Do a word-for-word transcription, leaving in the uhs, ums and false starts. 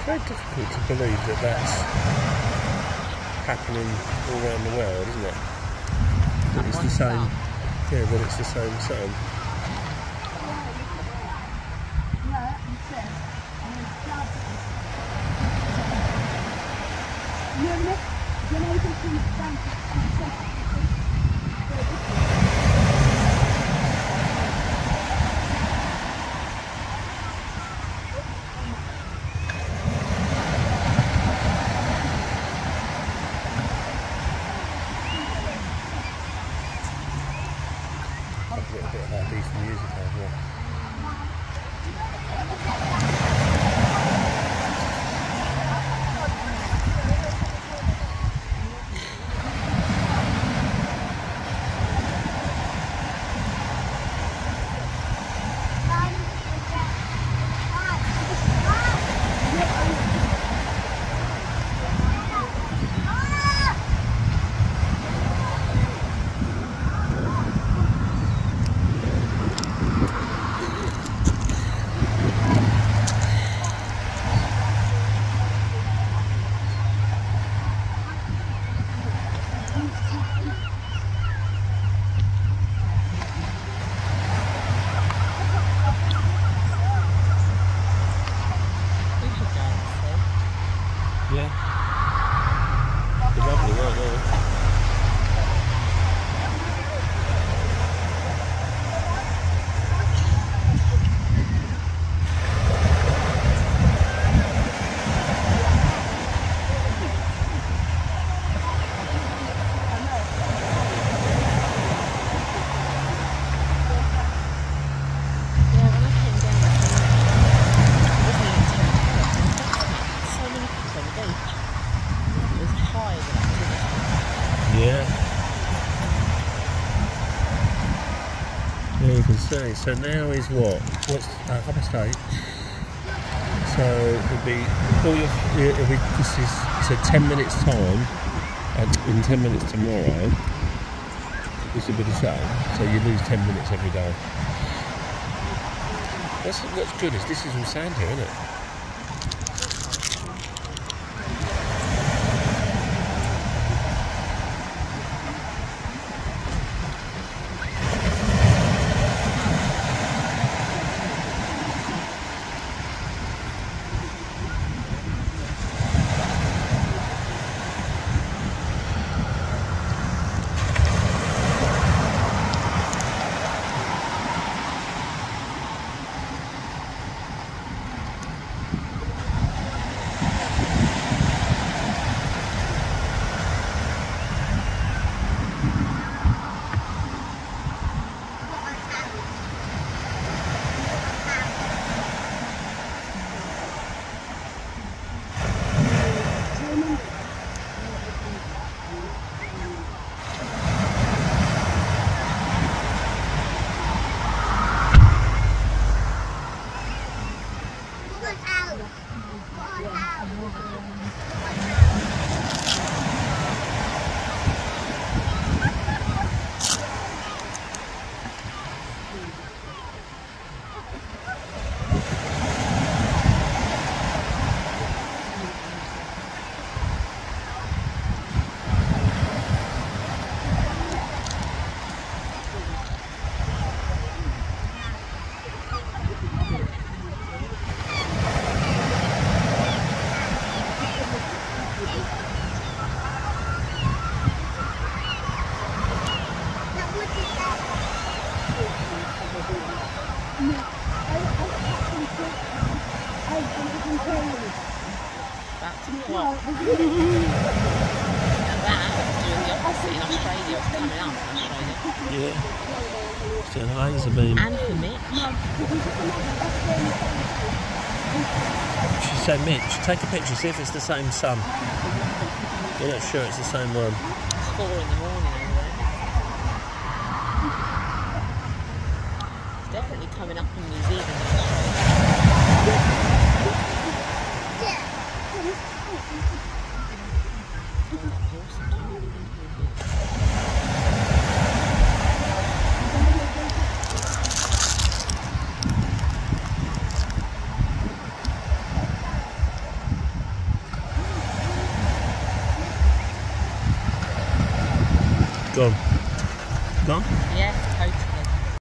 very difficult to believe that that's happening all around the world, isn't it? That it's the same. Yeah, that it's the same sun. Get a bit of that decent music over it. Yeah. It's lovely, right there. Yeah. There you can see. So now is what? What's uh, half past eight? So it'll be all your. It'll be. This is so ten minutes time, and in ten minutes tomorrow, this will be the same. So you lose ten minutes every day. That's what's good is this is all sand here, isn't it? That's what. And that is doing the opposite in Australia. It's coming up in Australia. Yeah. It's doing a laser beam. And for Mitch. She said, Mitch, take a picture, see if it's the same sun. You're not sure it's the same one. It's four in the morning over there. It's definitely coming up in New Zealand and Australia. Gone. Gone? Yeah, totally.